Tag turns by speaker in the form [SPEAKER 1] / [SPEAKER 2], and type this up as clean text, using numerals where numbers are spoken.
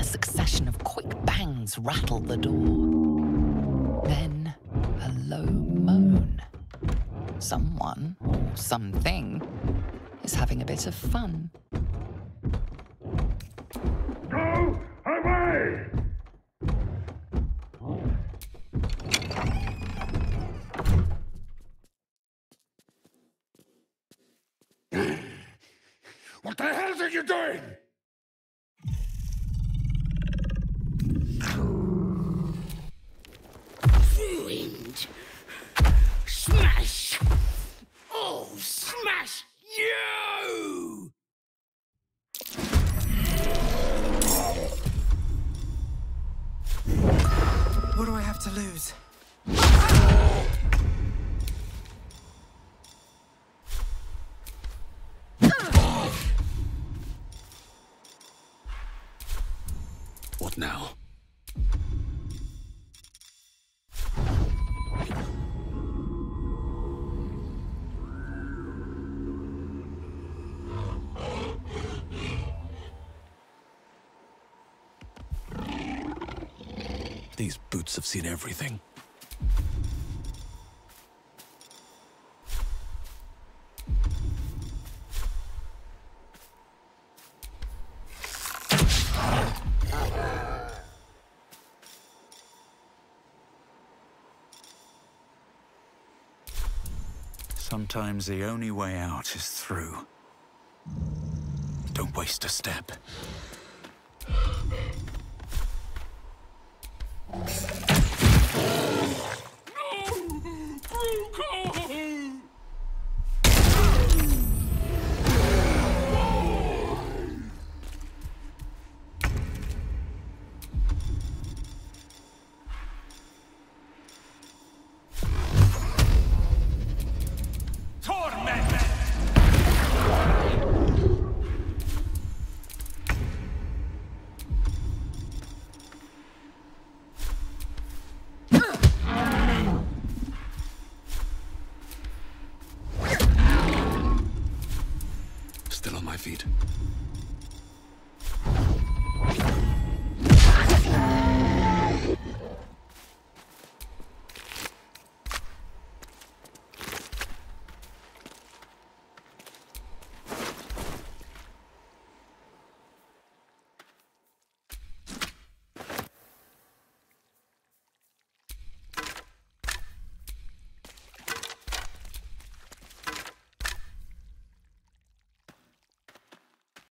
[SPEAKER 1] succession of quick bangs rattled the door. Then a low moan. Someone, or something, is having a bit of fun.
[SPEAKER 2] Go away! What the hell are you doing?
[SPEAKER 3] Ruined. Smash! Oh, smash you!
[SPEAKER 4] What do I have to lose?
[SPEAKER 3] What now?
[SPEAKER 5] These boots have seen everything. Sometimes the only way out is through. Don't waste a step.